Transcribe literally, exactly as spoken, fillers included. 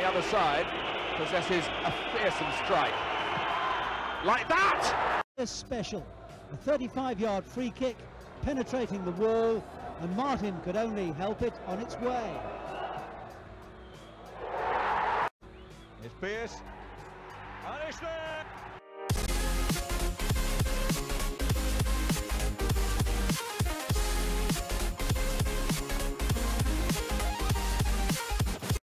the other side possesses a fearsome strike. Like that! A special, a thirty-five yard free kick penetrating the wall, and Martin could only help it on its way. It's Pearce, and it's there!